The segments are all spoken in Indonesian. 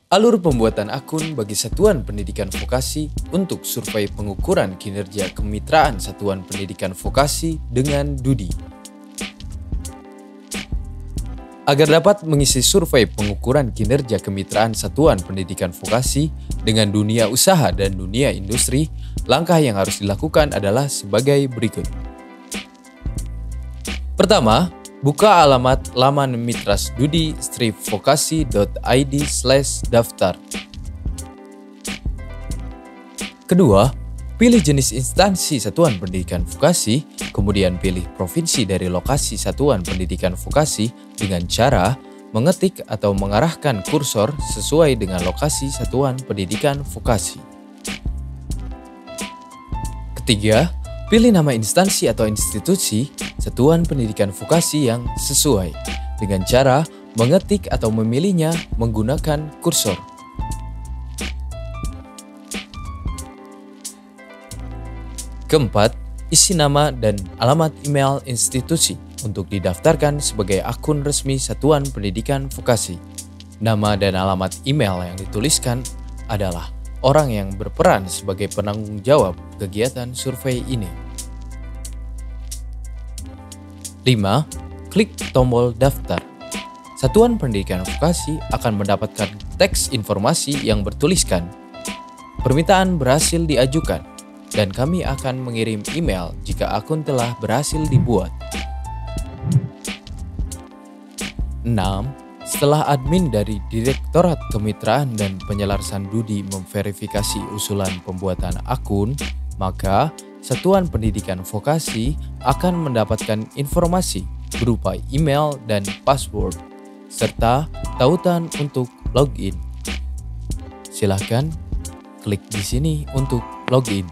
Alur pembuatan akun bagi satuan pendidikan vokasi untuk survei pengukuran kinerja kemitraan satuan pendidikan vokasi dengan DUDI. Agar dapat mengisi survei pengukuran kinerja kemitraan satuan pendidikan vokasi dengan dunia usaha dan dunia industri, langkah yang harus dilakukan adalah sebagai berikut. Pertama, buka alamat laman Mitras dudi-vokasi.id/daftar. Kedua, pilih jenis instansi satuan pendidikan vokasi, kemudian pilih provinsi dari lokasi satuan pendidikan vokasi dengan cara mengetik atau mengarahkan kursor sesuai dengan lokasi satuan pendidikan vokasi. Ketiga, pilih nama instansi atau institusi satuan pendidikan vokasi yang sesuai dengan cara mengetik atau memilihnya menggunakan kursor. Keempat, isi nama dan alamat email institusi untuk didaftarkan sebagai akun resmi satuan pendidikan vokasi. Nama dan alamat email yang dituliskan adalah orang yang berperan sebagai penanggung jawab kegiatan survei ini. 5. Klik tombol daftar. Satuan pendidikan vokasi akan mendapatkan teks informasi yang bertuliskan permintaan berhasil diajukan dan kami akan mengirim email jika akun telah berhasil dibuat. 6. Setelah admin dari Direktorat Kemitraan dan Penyelarasan DUDI memverifikasi usulan pembuatan akun, maka Satuan Pendidikan Vokasi akan mendapatkan informasi berupa email dan password, serta tautan untuk login. Silahkan klik di sini untuk login.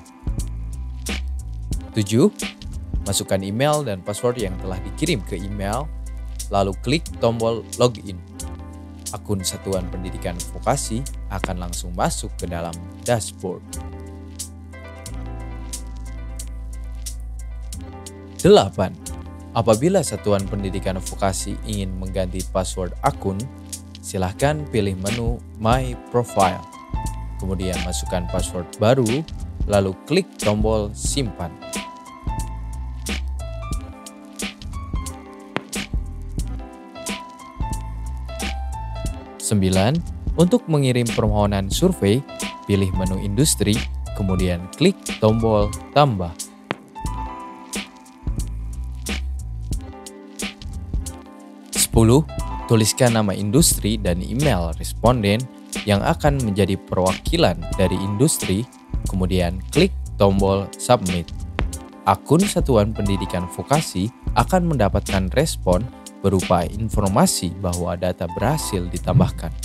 7. Masukkan email dan password yang telah dikirim ke email, lalu klik tombol login. Akun Satuan Pendidikan Vokasi akan langsung masuk ke dalam dashboard. 8. Apabila Satuan Pendidikan Vokasi ingin mengganti password akun, silahkan pilih menu My Profile. Kemudian masukkan password baru, lalu klik tombol simpan. 9. Untuk mengirim permohonan survei, pilih menu industri, kemudian klik tombol tambah. 10. Tuliskan nama industri dan email responden yang akan menjadi perwakilan dari industri, kemudian klik tombol submit. Akun Satuan Pendidikan Vokasi akan mendapatkan respon berupa informasi bahwa data berhasil ditambahkan.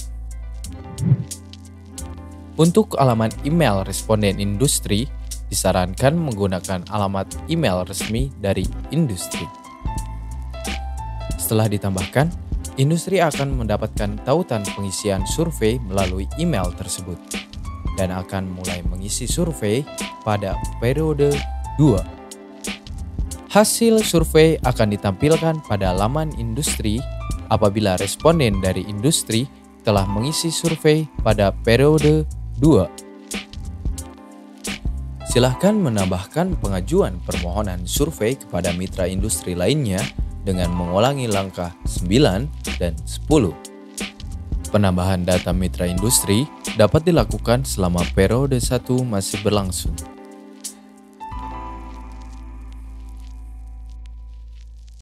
Untuk alamat email responden industri, disarankan menggunakan alamat email resmi dari industri. Setelah ditambahkan, industri akan mendapatkan tautan pengisian survei melalui email tersebut dan akan mulai mengisi survei pada periode 2. Hasil survei akan ditampilkan pada laman industri apabila responden dari industri telah mengisi survei pada periode 2. Silahkan menambahkan pengajuan permohonan survei kepada mitra industri lainnya dengan mengulangi langkah 9 dan 10. Penambahan data mitra industri dapat dilakukan selama periode 1 masih berlangsung.